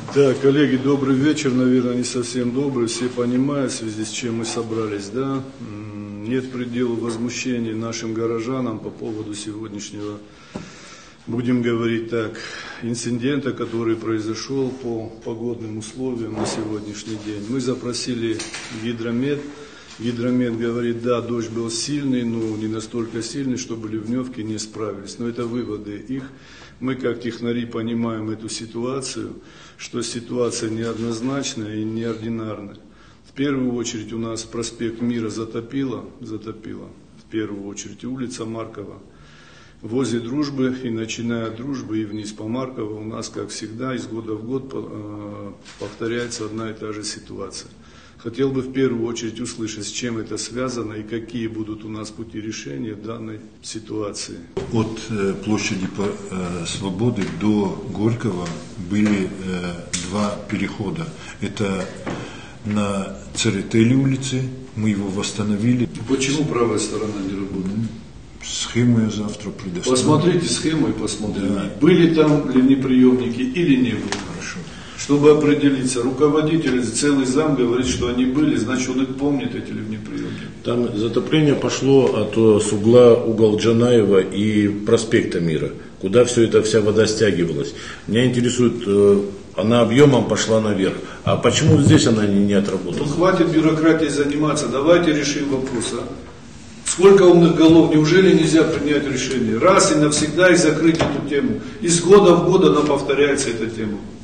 Да, коллеги, добрый вечер, наверное, не совсем добрый, все понимают, в связи с чем мы собрались, да, нет предела возмущения нашим горожанам по поводу сегодняшнего, будем говорить так, инцидента, который произошел по погодным условиям на сегодняшний день. Мы запросили гидромет. Гидромет говорит, да, дождь был сильный, но не настолько сильный, чтобы ливневки не справились. Но это выводы их. Мы, как технари, понимаем эту ситуацию, что ситуация неоднозначная и неординарная. В первую очередь у нас проспект Мира затопило, в первую очередь улица Маркова. Возле Дружбы и начиная от Дружбы и вниз по Марково у нас, как всегда, из года в год повторяется одна и та же ситуация. Хотел бы в первую очередь услышать, с чем это связано и какие будут у нас пути решения данной ситуации. От площади Свободы до Горького были два перехода. Это на Церетели улице, мы его восстановили. Почему правая сторона не работает? Схему я завтра предоставлю. Посмотрите схему и посмотрите, да. Были там ливнеприемники или не было. Хорошо. Чтобы определиться, руководитель, целый зам говорит, что они были, значит он их помнит, эти ливнеприемники. Там затопление пошло с угол Джанаева и проспекта Мира, куда вся вода стягивалась. Меня интересует, она объемом пошла наверх, а почему здесь она не отработала? Ну хватит бюрократией заниматься, давайте решим вопрос. Сколько умных голов, неужели нельзя принять решение? Раз и навсегда и закрыть эту тему. Из года в год она повторяется, эта тема.